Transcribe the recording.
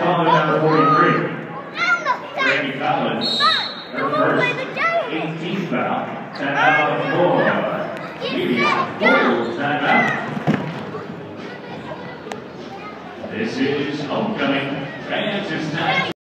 caller number 43. Randy Collins, her first 18th foul. Timeout for Media Full timeout. This is homecoming. Fans, it's time.